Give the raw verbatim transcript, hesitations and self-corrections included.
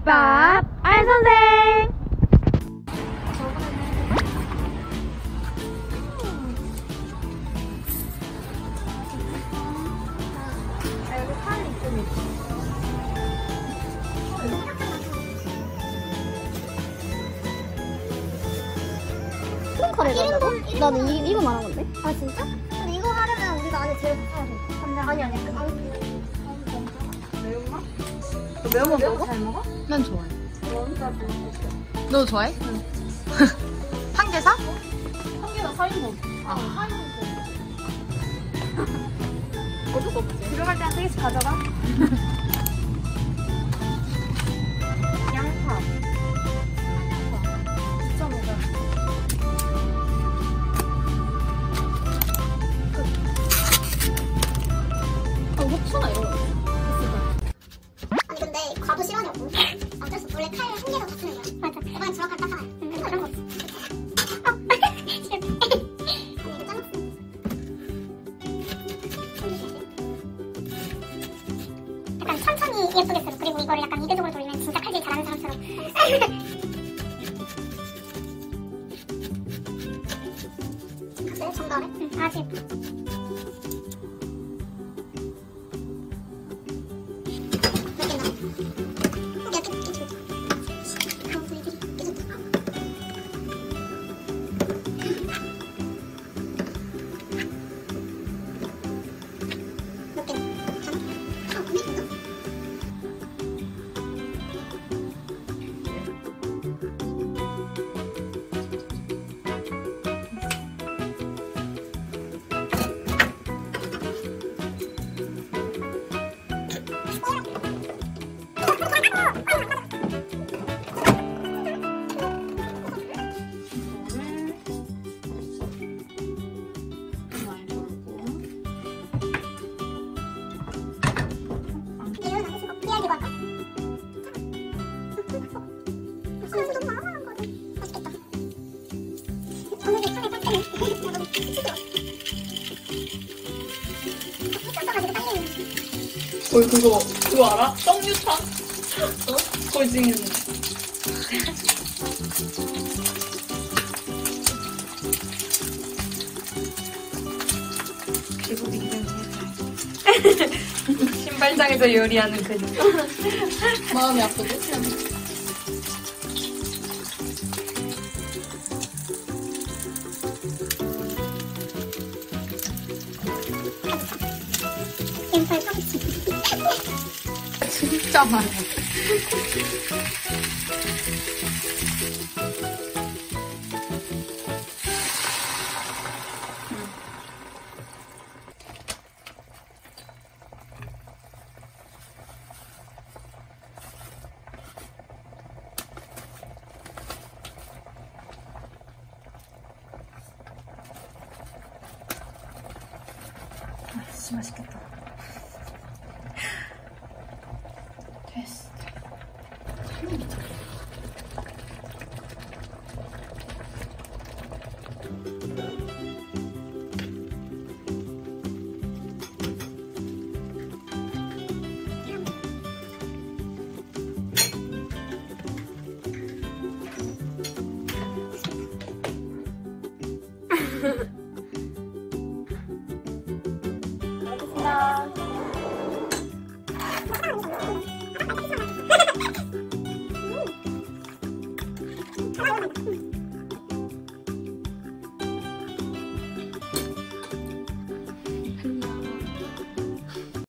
집밥 알선생. 콩카레 가자고? 나는 이, 이거 말한 건데? 아 진짜? 근데 이거 하려면 우리가 안에 제일 붙여야 돼. 아니 아니 그 매운맛? 너 매운 거 먹어? 잘 먹어? 난 좋아해. 원자도 너 좋아해? 응. 삼계사? 한개가 사인분. 아. 사인분. 어쩔 수 없지. 들어갈 때 한 세 개씩 가져가. 양파. 진짜 먹어. 어, 후추나 이런 거 있어. 아니 근데 과도 싫어하냐고. 어쩔 수 없어. 원래 칼 한 개가 다 쓰는 거야. 맞아. 이번엔 정확한 따서. 응, 그런 거 없어. 아니 이거 짜놨어. 약간 천천히 예쁘게 쓰고 그리고 이거를 약간 이대적으로 돌리면 진짜 칼질 잘하는 사람처럼. 그래 정답해? 응 아직. 거의 그거 그거 알아? 떡유탕? 어? 거의 지금 결국 인생 신발장에서 요리하는 그녀. 마음이 아프고. 진짜 많아. 아, 진짜 맛있겠다. 됐어. 알겠습니다.